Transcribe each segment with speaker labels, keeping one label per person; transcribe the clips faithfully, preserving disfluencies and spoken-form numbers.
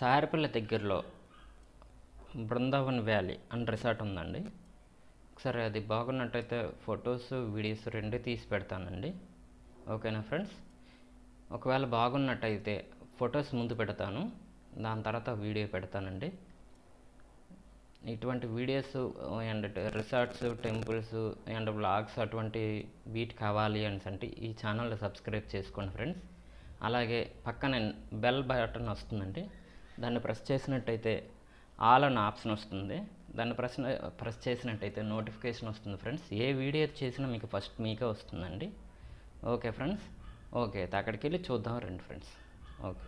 Speaker 1: సారిపల్లి దగ్గరలో బృందావన్ వ్యాలీ అని రిసార్ట్ ఉందండి. ఒకసారి అది బాగున్నట్టయితే ఫొటోస్ వీడియోస్ రెండు తీసి పెడతానండి. ఓకేనా ఫ్రెండ్స్? ఒకవేళ బాగున్నట్టయితే ఫొటోస్ ముందు పెడతాను, దాని తర్వాత వీడియో పెడతానండి. ఇటువంటి videos and resorts, temples and vlogs అటువంటి వీటి కావాలి అని అంటే ఈ ఛానల్ సబ్స్క్రైబ్ చేసుకోండి ఫ్రెండ్స్. అలాగే పక్కన బెల్ బటన్ వస్తుందండి, దాన్ని ప్రెస్ చేసినట్టయితే ఆల్ అన్న ఆప్షన్ వస్తుంది. దాన్ని ప్రెస్ ప్రెస్ చేసినట్టయితే నోటిఫికేషన్ వస్తుంది ఫ్రెండ్స్. ఏ వీడియో చేసినా మీకు ఫస్ట్ మీకే వస్తుందండి. Okay friends? ఓకే, అక్కడికి వెళ్ళి చూద్దాం రండి ఫ్రెండ్స్. ఓకే.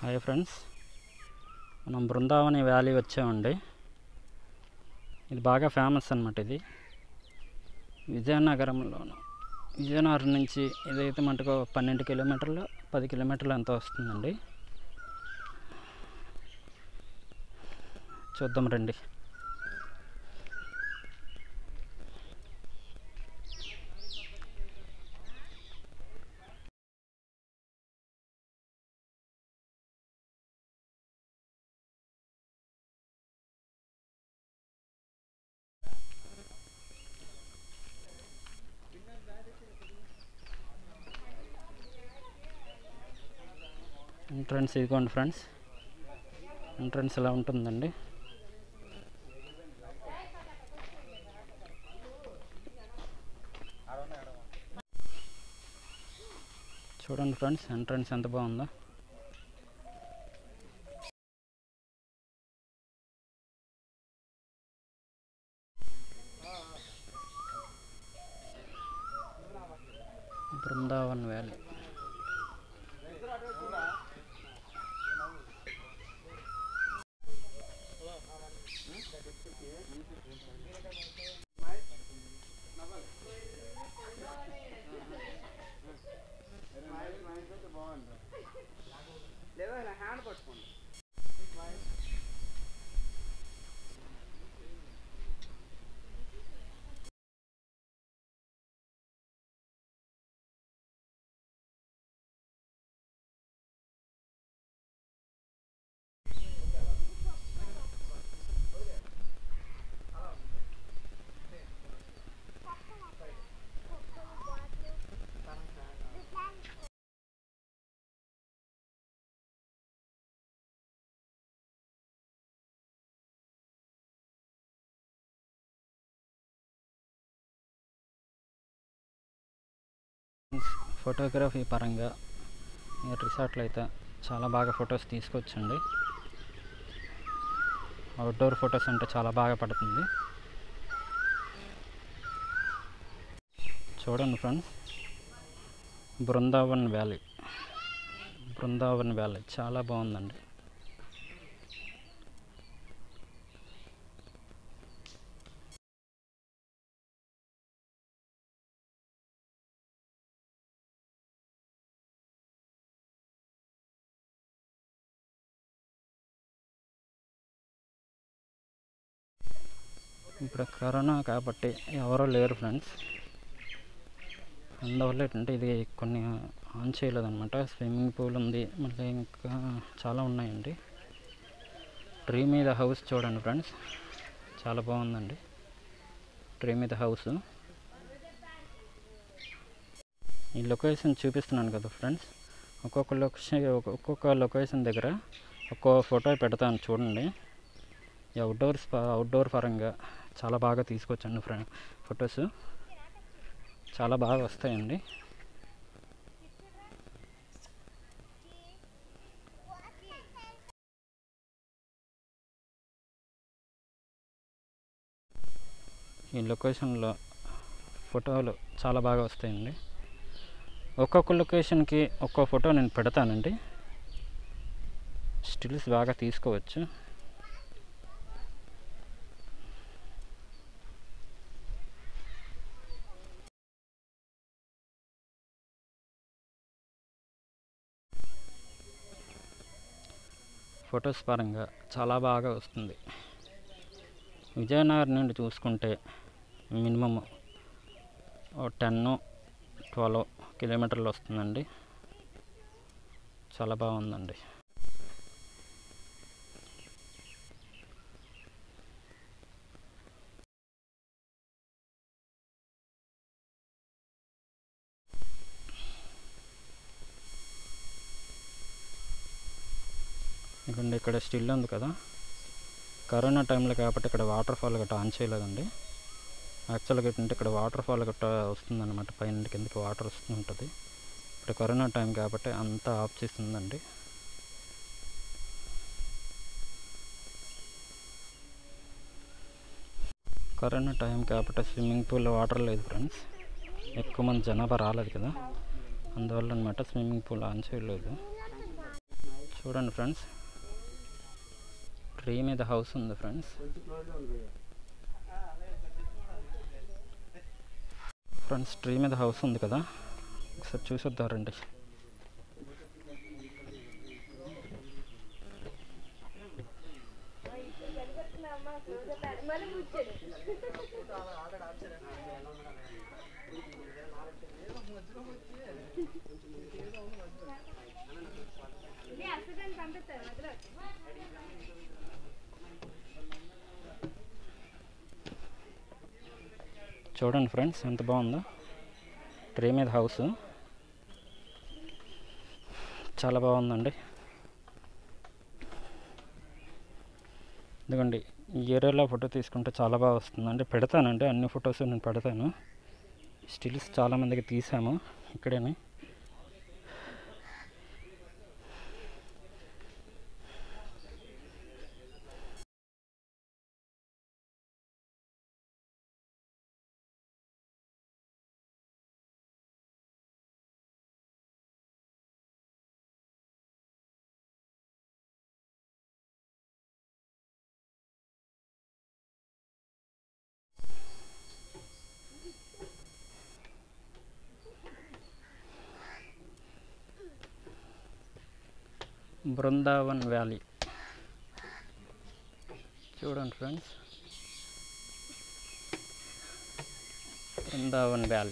Speaker 2: హాయ్ ఫ్రెండ్స్, మనం బృందావని వ్యాలీ వచ్చామండి. ఇది బాగా ఫేమస్ అన్నమాట. ఇది విజయనగరంలోను విజయనగరం నుంచి ఇదైతే మటుకు పన్నెండు కిలోమీటర్లు పది కిలోమీటర్లు ఎంత వస్తుందండి. చూద్దాం రండి. ఎంట్రన్స్ ఇదిగోండి ఫ్రెండ్స్, ఎంట్రన్స్ ఇలా ఉంటుందండి. చూడండి ఫ్రెండ్స్, ఎంట్రన్స్ ఎంత బాగుందో. బృందావన్ వ్యాలీ. ఫోటోగ్రఫీ పరంగా ఈ రిసార్ట్లో అయితే చాలా బాగా ఫొటోస్ తీసుకొచ్చండి. అవుట్డోర్ ఫొటోస్ అంటే చాలా బాగా పడుతుంది. చూడండి friends, Brindavan valley Brindavan valley చాలా బాగుందండి. ఇప్పుడు కరోనా కాబట్టి ఎవరో లేరు ఫ్రెండ్స్. అందువల్ల ఏంటంటే ఇది కొన్ని ఆన్ చేయలేదన్నమాట. స్విమ్మింగ్ పూల్ ఉంది, మళ్ళీ ఇంకా చాలా ఉన్నాయండి. ట్రీ మీద హౌస్ చూడండి ఫ్రెండ్స్, చాలా బాగుందండి. ట్రీ మీద హౌస్. ఈ లొకేషన్ చూపిస్తున్నాను కదా ఫ్రెండ్స్, ఒక్కొక్క లొకేషన్ ఒక్కొక్క లొకేషన్ దగ్గర ఒక్కో ఫోటో పెడతాను చూడండి. ఈ అవుట్డోర్స్ అవుట్డోర్ పరంగా చాలా బాగా తీసుకొచ్చాను ఫ్రెండ్ ఫొటోస్, చాలా బాగా వస్తాయండి. ఈ లొకేషన్లో ఫోటోలు చాలా బాగా వస్తాయండి. ఒక్కొక్క లొకేషన్కి ఒక్కో ఫోటో నేను పెడతానండి. స్టిల్స్ బాగా తీసుకోవచ్చు. ఫొటోస్ పరంగా చాలా బాగా వస్తుంది. విజయనగరం నుండి చూసుకుంటే మినిమం టెన్ ట్వెల్వ్ కిలోమీటర్లు వస్తుందండి. చాలా బాగుందండి. ఇక్కడ ఇక్కడ స్టిల్ ఉంది కదా, కరోనా టైంలో కాబట్టి ఇక్కడ వాటర్ ఫాల్ గట్రా ఆన్ చేయలేదండి. యాక్చువల్గా ఏంటంటే ఇక్కడ వాటర్ ఫాల్ గట్రా వస్తుందన్నమాట, పైన కిందకి వాటర్ వస్తూ ఉంటుంది. ఇప్పుడు కరోనా టైం కాబట్టి అంతా ఆఫ్ చేస్తుందండి. కరోనా టైం కాబట్టి స్విమ్మింగ్ పూల్లో వాటర్ లేదు ఫ్రెండ్స్. ఎక్కువ మంది జనాభా రాలేదు కదా, అందువల్ల అనమాట స్విమ్మింగ్ పూల్ ఆన్ చేయలేదు. చూడండి ఫ్రెండ్స్, ట్రీ మీద హౌస్ ఉంది ఫ్రెండ్స్. ఫ్రెండ్స్ ట్రీ మీద హౌస్ ఉంది కదా, ఒకసారి చూసొద్దారండి. చూడండి ఫ్రెండ్స్ ఎంత బాగుందో, ట్రీ మీద హౌస్ చాలా బాగుందండి. ఎందుకండి ఈ ఏరియాలో ఫోటో తీసుకుంటే చాలా బాగా వస్తుందండి. పెడతానండి అన్ని ఫొటోస్ నేను పెడతాను. స్టిల్స్ చాలామందికి తీసాము ఇక్కడేనే. బృందావన్ వ్యాలీ చూడండి friends, Brindavan valley.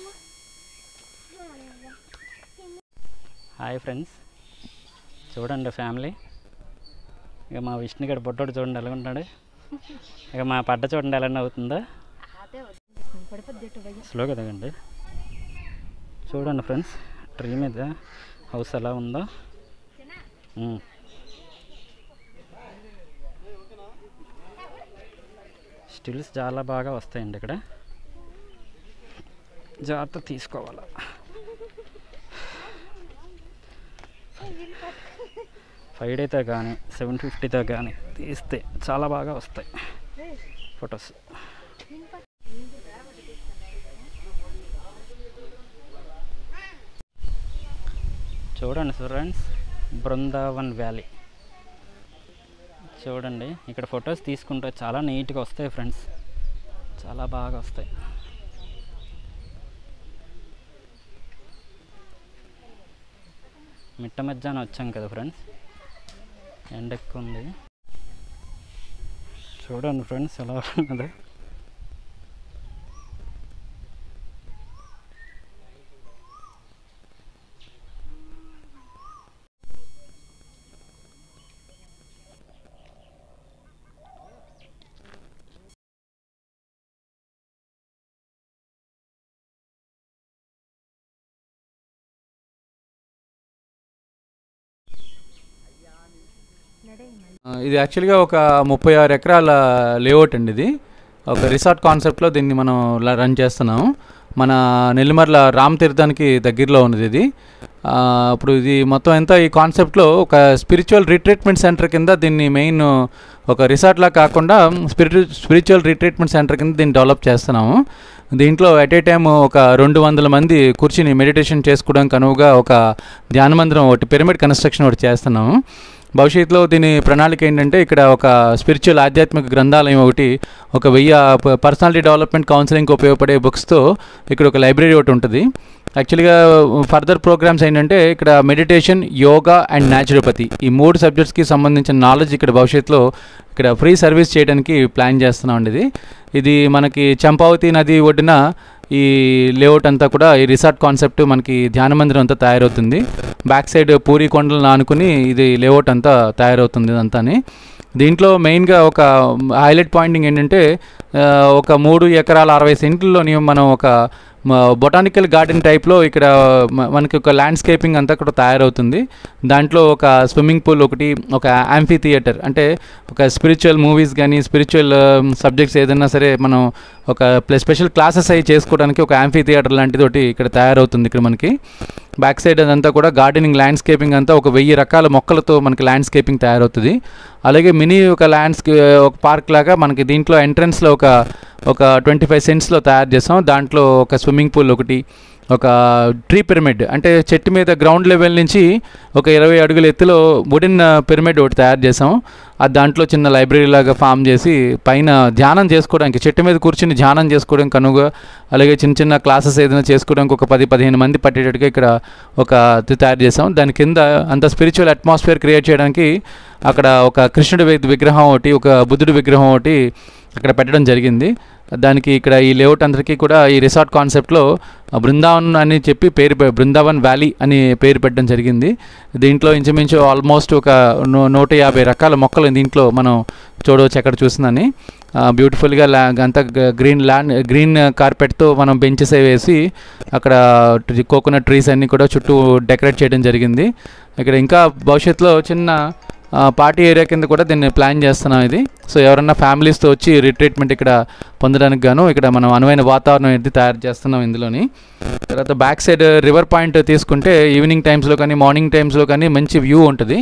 Speaker 2: Hi friends, చూడండి ఫ్యామిలీ. ఇక మా విష్ణుగడ బొట్టోడు చూడండి ఎలా ఉంటాడు. ఇక మా పడ్డ చూడండి ఎలా అవుతుందో. స్లో కదండి. చూడండి ఫ్రెండ్స్ ట్రీ మీద హౌస్ ఎలా ఉందో. స్టిల్స్ చాలా బాగా వస్తాయండి ఇక్కడ, జాగ్రత్త తీసుకోవాలి. ఫైవ్ డేతో కానీ సెవెన్ ఫిఫ్టీతో కానీ తీస్తే చాలా బాగా వస్తాయి ఫొటోస్. చూడండి ఫ్రెండ్స్ బృందావన్ వ్యాలీ చూడండి. ఇక్కడ ఫొటోస్ తీసుకుంటే చాలా నీట్గా వస్తాయి ఫ్రెండ్స్, చాలా బాగా వస్తాయి. మిట్ట మధ్యాహ్నం వచ్చాం కదా ఫ్రెండ్స్, ఎండ ఎక్కువ ఉంది. చూడండి ఫ్రెండ్స్ ఎలా ఉన్నది.
Speaker 3: ఇది యాక్చువల్గా ఒక ముప్పై ఆరు ఎకరాల లేఅవుట్ అండి. ఇది ఒక రిసార్ట్ కాన్సెప్ట్లో దీన్ని మనం రన్ చేస్తున్నాము. మన నెల్లిమర్ల రామ్ తీర్థానికి దగ్గరలో ఉన్నది ఇది. ఇప్పుడు ఇది మొత్తం ఎంత ఈ కాన్సెప్ట్లో ఒక స్పిరిచువల్ రిట్రీట్మెంట్ సెంటర్ కింద దీన్ని మెయిన్ ఒక రిసార్ట్లా కాకుండా స్పిరిచు స్పిరిచువల్ రిట్రీట్మెంట్ సెంటర్ కింద దీన్ని డెవలప్ చేస్తున్నాము. దీంట్లో ఎట్ ఏ టైమ్ ఒక రెండు వందల మంది కూర్చుని మెడిటేషన్ చేసుకోవడానికి అనువుగా ఒక ధ్యాన మందిరం ఒకటి పిరమిడ్ కన్స్ట్రక్షన్ ఒకటి చేస్తున్నాము. భవిష్యత్తులో దీని ప్రణాళిక ఏంటంటే ఇక్కడ ఒక స్పిరిచువల్ ఆధ్యాత్మిక గ్రంథాలయం ఒకటి, ఒక వెయ్యి పర్సనాలిటీ డెవలప్మెంట్ కౌన్సిలింగ్కి ఉపయోగపడే బుక్స్తో ఇక్కడ ఒక లైబ్రరీ ఒకటి ఉంటుంది. యాక్చువల్గా ఫర్దర్ ప్రోగ్రామ్స్ ఏంటంటే ఇక్కడ మెడిటేషన్, యోగా అండ్ న్యాచురోపతి ఈ మూడు సబ్జెక్ట్స్కి సంబంధించిన నాలెడ్జ్ ఇక్కడ భవిష్యత్తులో ఇక్కడ ఫ్రీ సర్వీస్ చేయడానికి ప్లాన్ చేస్తున్నామండి. ఇది ఇది మనకి చంపావతి నది ఒడ్డున ఈ లేఅవుట్ అంతా కూడా ఈ రిసార్ట్ కాన్సెప్ట్ మనకి ధ్యాన మందిరం అంతా తయారవుతుంది. బ్యాక్ సైడ్ పూరి కొండలను ఆనుకుని ఇది లేఅవుట్ అంతా తయారవుతుంది ఇదంతాని. దీంట్లో మెయిన్గా ఒక హైలైట్ పాయింటింగ్ ఏంటంటే ఒక మూడు ఎకరాల అరవై సెంట్లలోని మనం ఒక బొటానికల్ గార్డెన్ టైప్లో ఇక్కడ మనకి ఒక ల్యాండ్స్కేపింగ్ అంతా కూడా తయారవుతుంది. దాంట్లో ఒక స్విమ్మింగ్ పూల్ ఒకటి, ఒక యాంఫీ థియేటర్ అంటే ఒక స్పిరిచువల్ మూవీస్ కానీ స్పిరిచువల్ సబ్జెక్ట్స్ ఏదైనా సరే మనం ఒక స్పెషల్ క్లాసెస్ అవి చేసుకోవడానికి ఒక యాంఫీ థియేటర్ లాంటిది ఒకటి ఇక్కడ తయారవుతుంది. ఇక్కడ మనకి బ్యాక్ సైడ్ అదంతా కూడా గార్డెనింగ్ ల్యాండ్స్కేపింగ్ అంతా ఒక వెయ్యి రకాల మొక్కలతో మనకి ల్యాండ్స్కేపింగ్ తయారవుతుంది. అలాగే మినీ ఒక ల్యాండ్స్కే ఒక పార్క్ లాగా మనకి దీంట్లో ఎంట్రన్స్లో ఒక ఒక ట్వంటీ ఫైవ్ సెంట్స్లో తయారు చేస్తాం. దాంట్లో ఒక స్విమ్మింగ్ పూల్ ఒకటి, ఒక ట్రీ పిరమిడ్, అంటే చెట్టు మీద గ్రౌండ్ లెవెల్ నుంచి ఒక ఇరవై అడుగుల ఎత్తులో వుడెన్ పిరమిడ్ ఒకటి తయారు చేసాం. అది దాంట్లో చిన్న లైబ్రరీ లాగా ఫామ్ చేసి పైన ధ్యానం చేసుకోవడానికి, చెట్టు మీద కూర్చుని ధ్యానం చేసుకోవడానికి కనుక, అలాగే చిన్న చిన్న క్లాసెస్ ఏదైనా చేసుకోవడానికి ఒక పది పదిహేను మంది పట్టేటట్టుగా ఇక్కడ ఒక తయారు చేసాం. దాని కింద అంత స్పిరిచువల్ అట్మాస్ఫియర్ క్రియేట్ చేయడానికి అక్కడ ఒక కృష్ణుడి విగ్రహం ఒకటి, ఒక బుద్ధుడి విగ్రహం ఒకటి అక్కడ పెట్టడం జరిగింది. దానికి ఇక్కడ ఈ లేఅవుట్ అందరికీ కూడా ఈ రిసార్ట్ కాన్సెప్ట్లో బృందావన్ అని చెప్పి పేరు, బృందావన్ వ్యాలీ అని పేరు పెట్టడం జరిగింది. దీంట్లో ఇంచుమించు ఆల్మోస్ట్ ఒక నూ నూట యాభై రకాల మొక్కలు దీంట్లో మనం చూడవచ్చు. ఎక్కడ చూసిందని బ్యూటిఫుల్గా ల్యా అంతా గ్రీన్ ల్యాండ్, గ్రీన్ కార్పెట్తో మనం బెంచెస్ వేసి అక్కడ కోకోనట్ ట్రీస్ అన్నీ కూడా చుట్టూ డెకరేట్ చేయడం జరిగింది. ఇక్కడ ఇంకా భవిష్యత్తులో చిన్న పార్టీ ఏరియా కింద కూడా దీన్ని ప్లాన్ చేస్తున్నాం ఇది. సో ఎవరన్నా ఫ్యామిలీస్తో వచ్చి రిట్రీట్మెంట్ ఇక్కడ పొందడానికి గాను ఇక్కడ మనం అనువైన వాతావరణం అనేది తయారు చేస్తున్నాం ఇందులోని. తర్వాత బ్యాక్ సైడ్ రివర్ పాయింట్ తీసుకుంటే ఈవినింగ్ టైమ్స్లో కానీ మార్నింగ్ టైమ్స్లో కానీ మంచి వ్యూ ఉంటుంది.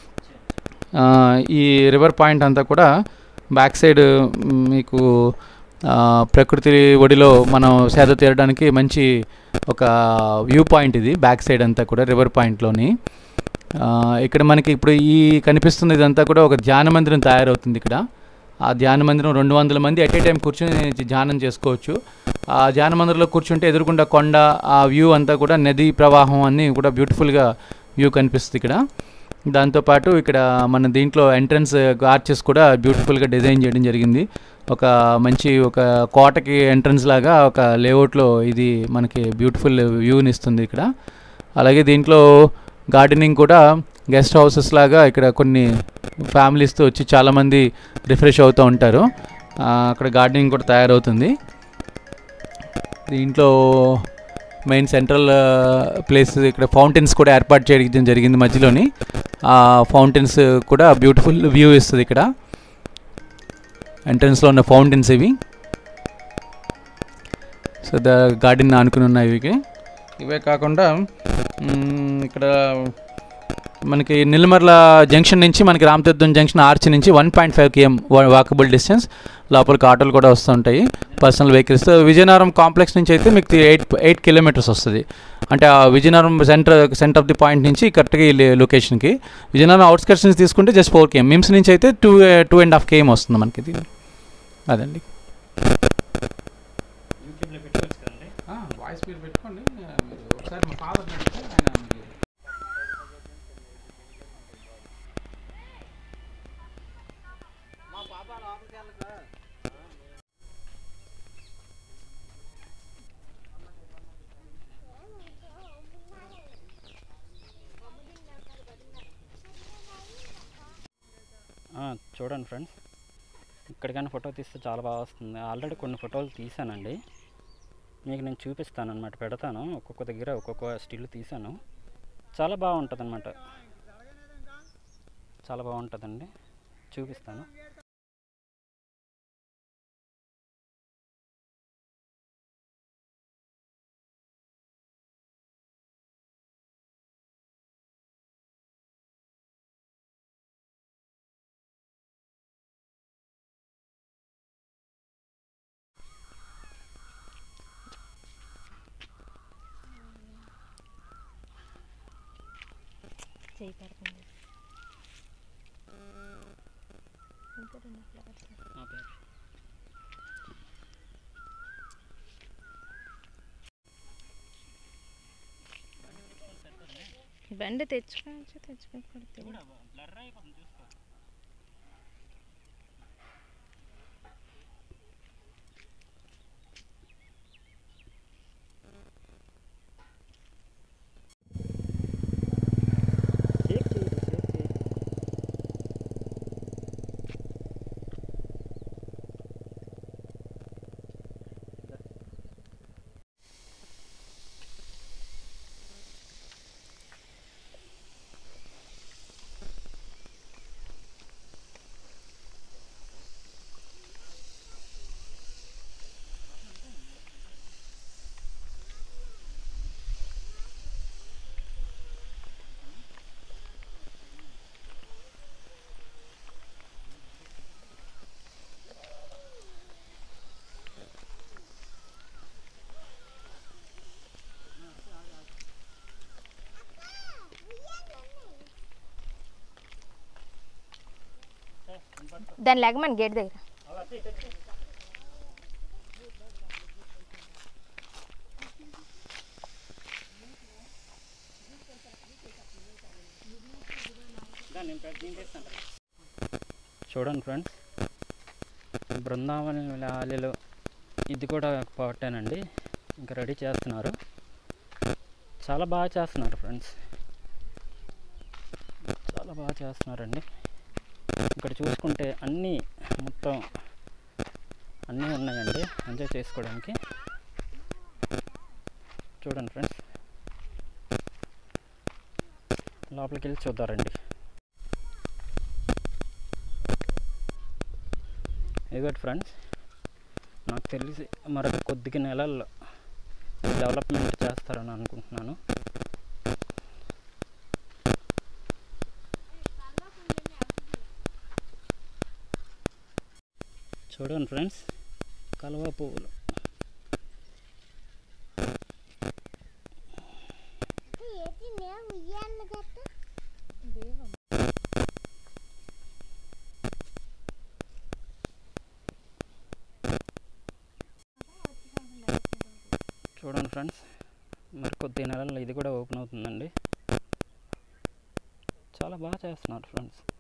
Speaker 3: ఈ రివర్ పాయింట్ అంతా కూడా బ్యాక్ సైడ్ మీకు ప్రకృతి ఒడిలో మనం సేద తీరడానికి మంచి ఒక వ్యూ పాయింట్ ఇది. బ్యాక్ సైడ్ అంతా కూడా రివర్ పాయింట్లోని ఇక్కడ మనకి ఇప్పుడు ఈ కనిపిస్తుంది ఇదంతా కూడా ఒక ధ్యాన మందిరం తయారవుతుంది ఇక్కడ. ఆ ధ్యాన మందిరం రెండు వందల మంది ఎట్ ఏ టైం కూర్చొని ధ్యానం చేసుకోవచ్చు. ఆ ధ్యాన మందిరంలో కూర్చుంటే ఎదురుకుండా కొండ, ఆ వ్యూ అంతా కూడా నదీ ప్రవాహం అన్నీ కూడా బ్యూటిఫుల్గా వ్యూ కనిపిస్తుంది ఇక్కడ. దాంతోపాటు ఇక్కడ మన దీంట్లో ఎంట్రన్స్ ఆర్చెస్ కూడా బ్యూటిఫుల్గా డిజైన్ చేయడం జరిగింది. ఒక మంచి ఒక కోటకి ఎంట్రన్స్ లాగా ఒక లేఅవుట్లో ఇది మనకి బ్యూటిఫుల్ వ్యూని ఇస్తుంది ఇక్కడ. అలాగే దీంట్లో గార్డెనింగ్ కూడా గెస్ట్ హౌసెస్ లాగా ఇక్కడ కొన్ని ఫ్యామిలీస్తో వచ్చి చాలామంది రిఫ్రెష్ అవుతూ ఉంటారు. అక్కడ గార్డెనింగ్ కూడా తయారవుతుంది. దీంట్లో మెయిన్ సెంట్రల్ ప్లేస్ ఇక్కడ ఫౌంటైన్స్ కూడా ఏర్పాటు చేయడం జరిగింది మధ్యలోని. ఆ ఫౌంటైన్స్ కూడా బ్యూటిఫుల్ వ్యూ ఇస్తుంది ఇక్కడ. ఎంట్రన్స్లో ఉన్న ఫౌంటైన్స్ ఇవి. సో ద గార్డెన్ ఆనుకుని ఉన్నాయి ఇవి. ఇవే కాకుండా ఇక్కడ మనకి నిల్మర్ల జంక్షన్ నుంచి మనకి రామతీర్థం జంక్షన్ ఆర్చ్ నుంచి one point five KM walkable distance, లోపలికి ఆటోలు కూడా వస్తూ ఉంటాయి పర్సనల్ వెహికల్స్. విజయనగరం కాంప్లెక్స్ నుంచి అయితే మీకు ఎయిట్ ఎయిట్ కిలోమీటర్స్ వస్తుంది. అంటే ఆ Vizianagaram centre centre of the point నుంచి కరెక్ట్గా ఈ లొకేషన్కి. విజయనగరం అవుట్స్కట్స్ నుంచి తీసుకుంటే జస్ట్ ఫోర్ కేఎం, మిమ్స్ నుంచి అయితే two two and half KM వస్తుంది మనకి ఇది. అదండి. వాయిస్ మీరు పెట్టుకోండి. ఒకసారి మా ఫాదర్ నడిస్తే ఆయన
Speaker 2: చూడండి ఫ్రెండ్స్, ఇక్కడికైనా ఫోటో తీస్తే చాలా బాగా వస్తుంది. ఆల్రెడీ కొన్ని ఫోటోలు తీసానండి, మీకు నేను చూపిస్తాను అనమాట, పెడతాను. ఒక్కొక్క దగ్గర ఒక్కొక్క స్టిల్ తీసాను. చాలా బాగుంటుంది అనమాట, చాలా బాగుంటుందండి, చూపిస్తాను.
Speaker 4: చేయి పడుతుంది. ఇంకా రెండు ఫ్లవర్స్. బండి తెచ్చుకోవచ్చు, తెచ్చుకోకూడదు. దాని లేకమని గేట్ దగ్గర
Speaker 2: చూడండి ఫ్రెండ్స్, బృందావన లాలీలో ఇది కూడా ఒక పాటేనండి. ఇంకా రెడీ చేస్తున్నారు, చాలా బాగా చేస్తున్నారు ఫ్రెండ్స్, చాలా బాగా చేస్తున్నారండి. ఇక్కడ చూసుకుంటే అన్నీ మొత్తం అన్నీ ఉన్నాయండి ఎంజాయ్ చేసుకోవడానికి. చూడండి ఫ్రెండ్స్, లోపలికి వెళ్ళి చూద్దారండి. ఇదిగోటి ఫ్రెండ్స్, నాకు తెలిసి మరొక కొద్ది నెలల్లో డెవలప్మెంట్ చేస్తారని అనుకుంటున్నాను. చూడండి ఫ్రెండ్స్, కలువ పువ్వులు చూడండి ఫ్రెండ్స్, మరి కొద్ది నెలల్లో ఇది కూడా ఓపెన్ అవుతుందండి. చాలా బాగా చేస్తున్నారు ఫ్రెండ్స్.